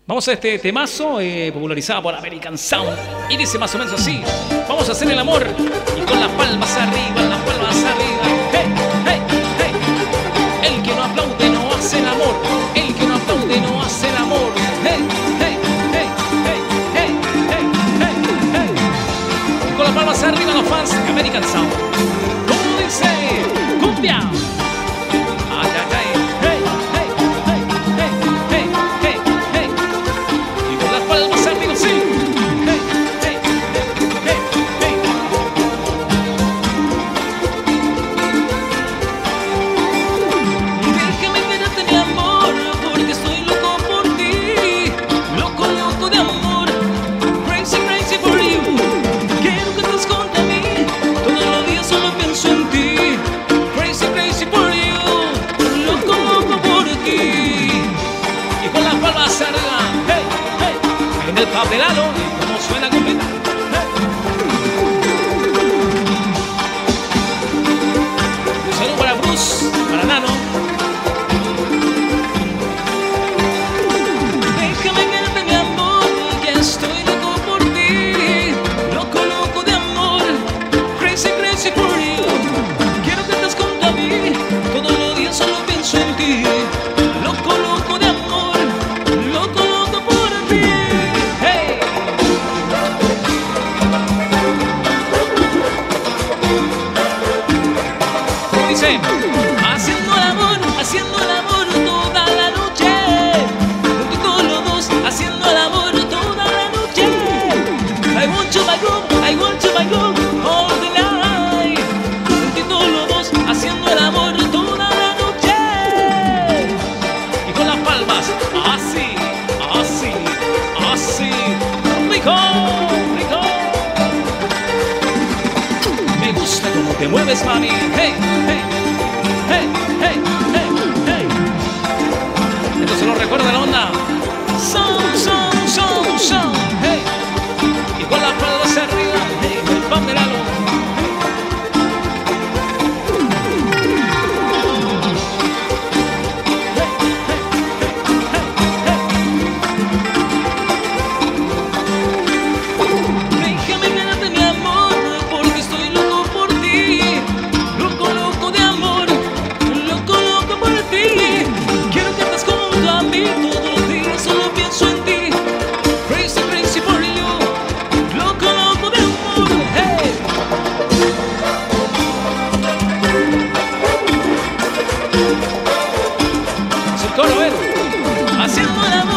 Vamos a este temazo popularizado por American Sound. Y dice más o menos así: vamos a hacer el amor y con las palmas arriba, las palmas arriba. Hey, hey, hey. El que no aplaude no hace el amor. El que no aplaude no hace el amor. Hey, hey, hey, hey, hey, hey, hey, hey. Y con las palmas arriba los fans de American Sound. ¿Cómo dice? ¡Cumbia! Ay, ay, ay. Hey, hey, hey, hey, hey, hey, hey. Y con las palmas arriba, sí. Hey, hey, hey, hey, hey. Déjame quedarte, mi amor, porque estoy loco por ti. Loco, loco de amor. Crazy, crazy for you. Quiero que estés junto a mí. Todos los días solo pienso en ti. Crazy, crazy for you. Loco, loco por ti. Y con las palmas arriba, hey, hey. En el papelado, como suena completa. Un saludo para Bruce, para Nano. Déjame quedarte, mi amor, que estoy loco por ti. Loco, loco de amor. Crazy, crazy for you. Quiero que estés junto a mí. Todos los días solo pienso en ti. Loco, loco de amor. Loco, loco por ti. Hey. Dice: haciendo el amor toda la noche. Juntitos los dos, haciendo el amor toda la noche. I want you, my girl, I want you, my girl, all the night. Juntitos los dos, haciendo el amor toda la noche. Y con las palmas, así, así, así. Rico, rico. Me gusta cómo te mueves, mami. Hey, hey, hey, hey, hey, hey. Esto se lo recuerda la onda. Son, son, son, son. Hey. Y con las palmas arriba, hey, el papelado. Déjame quedarte, mi amor, porque estoy loco por ti. Loco, loco de amor. Loco, loco por ti. Quiero que estés junto a mí. Todos los días solo pienso en ti. Crazy, crazy for you. Loco, loco de amor. Hey. Es el coro, a ver. Haciendo el amor.